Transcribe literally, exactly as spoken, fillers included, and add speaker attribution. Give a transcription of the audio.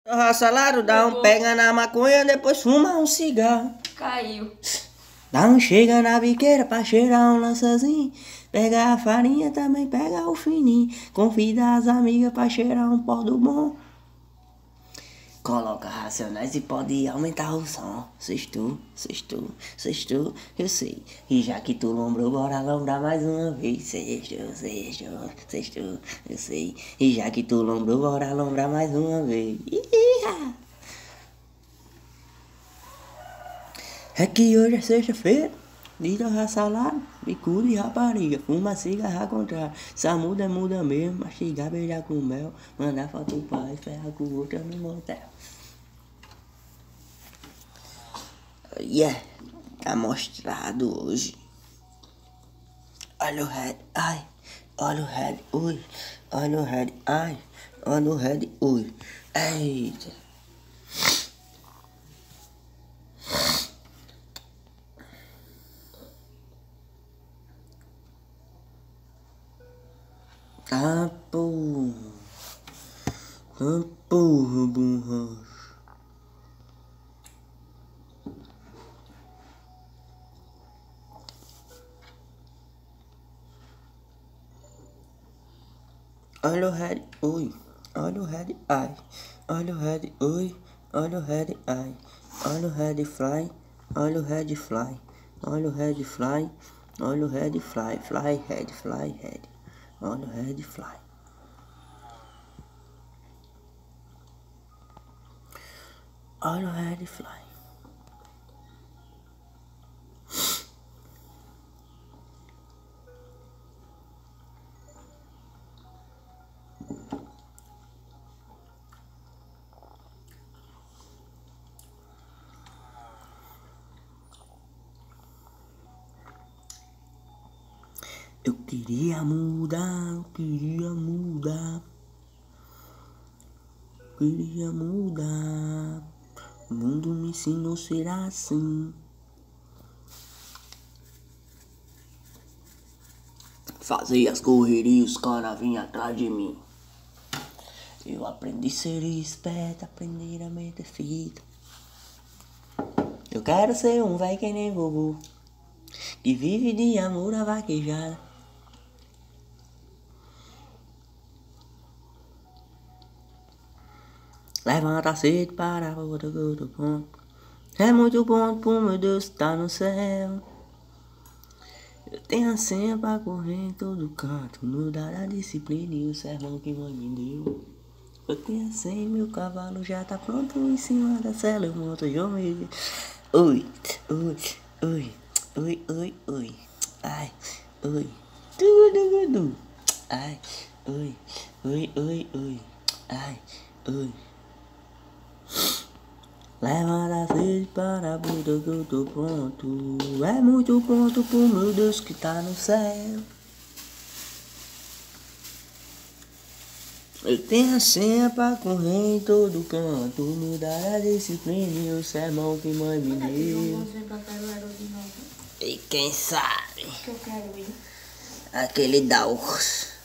Speaker 1: Salário, dá um pega na maconha, depois fuma um cigarro.
Speaker 2: Caiu.
Speaker 1: Dá um chega na biqueira pra cheirar um lançazinho. Pega a farinha, também pega o fininho. Convida as amigas pra cheirar um pó do bom. Coloca Racionais e pode aumentar o som. Sextou, sextou, sextou, eu sei. E já que tu lombrou, bora lombrar mais uma vez. Sextou, sextou, sextou, eu sei. E já que tu lombrou, bora lombrar mais uma vez. Iha! É que hoje é sexta-feira, dia da salário, bicudo e rapariga, fuma cigarra contrário. Essa muda é muda mesmo, mastigar, beijar com mel, mandar foto pro pai, ferrar com o outro no motel. Yeah, tá mostrado hoje. Olha o head, ai, olha o head, ui, olha o head, ai, olha o head, ui, eita. Ah, porra. Ah, porra, borracha. Olha o head, oi. Olha o head, ai. Olha o head, oi. Olha o head, ai. Olha o head, fly. Olha o head, fly. Olha o head, fly. Olha o head, fly. Fly, head, fly, head. Olha o head, fly. Olha o head, fly. Eu queria mudar, eu queria mudar. Queria mudar. O mundo me ensinou a ser assim. Fazia as correrias, os caras vinham atrás de mim. Eu aprendi a ser esperto, aprender a meter fita. Eu quero ser um véi que nem vovô, que vive de amor a vaquejada. Levanta cedo para o outro ponto. É muito bom pro meu Deus tá no céu. Eu tenho a senha pra correr em todo canto. Mudar a disciplina e o sermão que mãe me deu. Eu tenho a senha, meu cavalo já tá pronto. Em cima da cela eu monto e eu me... Oi, oi, oi, oi, oi, oi. Ai, oi. Tudo, tudo. Ai, oi, oi, oi, oi. Ai, oi. Levanta cedo para a Buda que eu tô pronto. É muito pronto pro meu Deus que tá no céu. Eu tenho a senha pra correr em todo canto. Mudar a disciplina e o sermão que mãe me deu. E quem sabe?
Speaker 2: Que eu quero ir.
Speaker 1: Aquele Daus.